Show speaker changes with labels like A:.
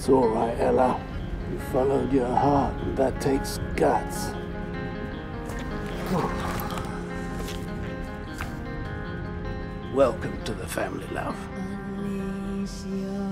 A: It's all right, Ella. You followed your heart, and that takes guts. Welcome to the family, love.
B: Unleash your